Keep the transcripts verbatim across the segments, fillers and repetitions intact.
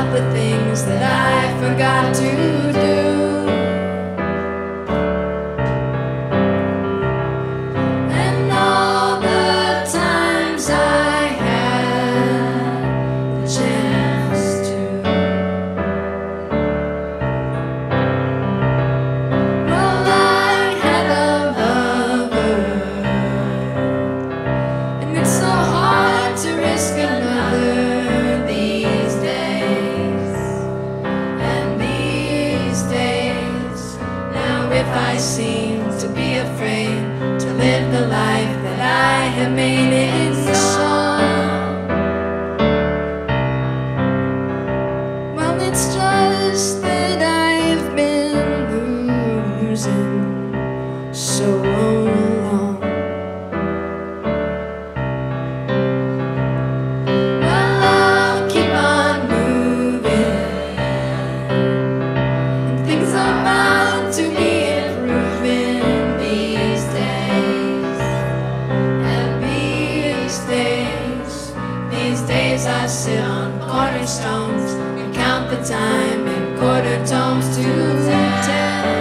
up with things that I forgot to do. And all the times I had the chance to, well, I had a lover, and it's so hard to risk another these days. And these days, now if I seem to be afraid to live the life that I have made in song, well, it's just that I've been losing so long. Well, I'll keep on moving, and things are bound to be improving these days. And these days, these days I sit on cornerstones and count the time in quarter tones to ten.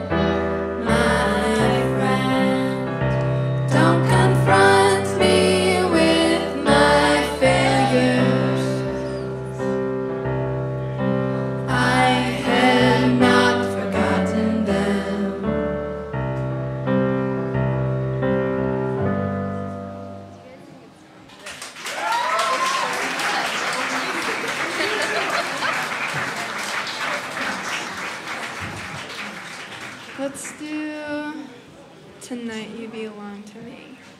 My friend, don't confront me with my failures. I had not forgotten them. Let's do Tonight You Belong to Me.